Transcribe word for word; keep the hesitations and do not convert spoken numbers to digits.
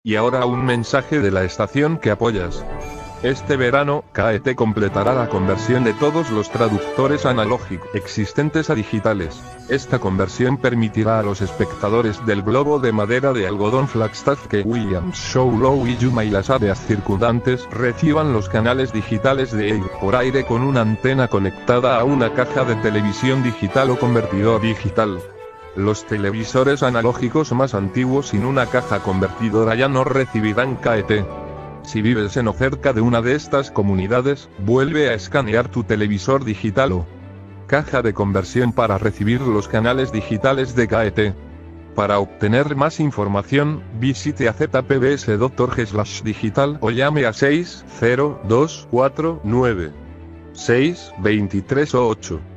Y ahora un mensaje de la estación que apoyas. Este verano, K E T completará la conversión de todos los traductores analógicos existentes a digitales. Esta conversión permitirá a los espectadores del globo de madera de algodón Flagstaff que Williams, Show Low y Yuma y las áreas circundantes reciban los canales digitales de Air por aire con una antena conectada a una caja de televisión digital o convertidor digital. Los televisores analógicos más antiguos sin una caja convertidora ya no recibirán K E T. Si vives en o cerca de una de estas comunidades, vuelve a escanear tu televisor digital o caja de conversión para recibir los canales digitales de K E T. Para obtener más información, visite a z p b s punto org slash digital o llame a seis cero dos cuatro nueve seis dos tres ocho.